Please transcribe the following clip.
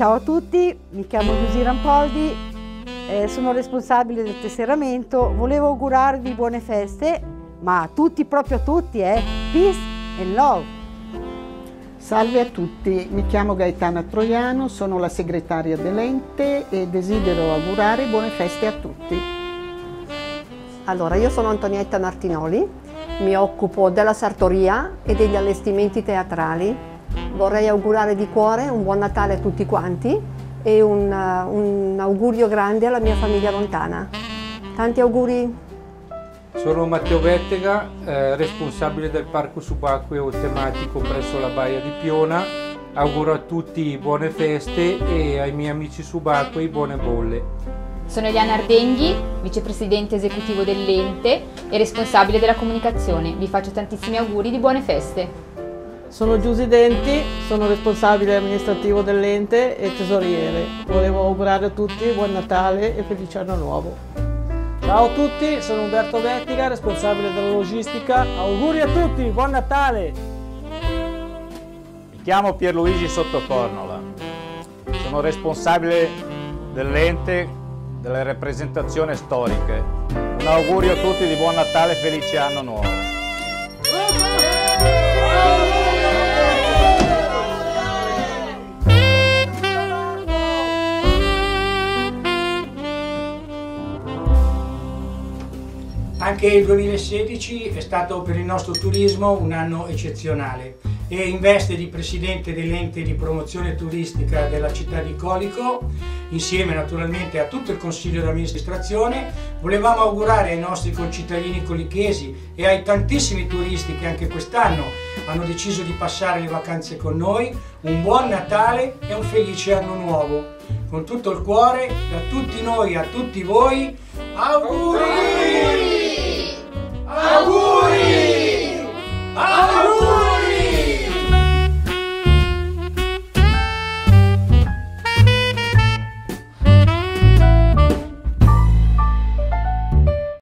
Ciao a tutti, mi chiamo Giusy Rampoldi, sono responsabile del tesseramento. Volevo augurarvi buone feste, ma a tutti, proprio a tutti, peace and love. Salve a tutti, mi chiamo Gaetana Troiano, sono la segretaria dell'ente e desidero augurare buone feste a tutti. Allora, io sono Antonietta Martinoli, mi occupo della sartoria e degli allestimenti teatrali. Vorrei augurare di cuore un buon Natale a tutti quanti e un augurio grande alla mia famiglia lontana. Tanti auguri! Sono Matteo Bettega, responsabile del parco subacqueo tematico presso la Baia di Piona. Auguro a tutti buone feste e ai miei amici subacquei buone bolle. Sono Eliana Ardenghi, vicepresidente esecutivo dell'ente e responsabile della comunicazione. Vi faccio tantissimi auguri di buone feste. Sono Giusy Denti, sono responsabile amministrativo dell'ente e tesoriere. Volevo augurare a tutti buon Natale e felice anno nuovo. Ciao a tutti, sono Umberto Bettega, responsabile della logistica. Auguri a tutti, buon Natale! Mi chiamo Pierluigi Sottocornola, sono responsabile dell'ente delle rappresentazioni storiche. Un augurio a tutti di buon Natale e felice anno nuovo. Anche il 2016 è stato per il nostro turismo un anno eccezionale e in veste di presidente dell'ente di promozione turistica della città di Colico, insieme naturalmente a tutto il consiglio di amministrazione, volevamo augurare ai nostri concittadini colichesi e ai tantissimi turisti che anche quest'anno hanno deciso di passare le vacanze con noi un buon Natale e un felice anno nuovo. Con tutto il cuore, da tutti noi a tutti voi, auguri! Auguri! Auguri!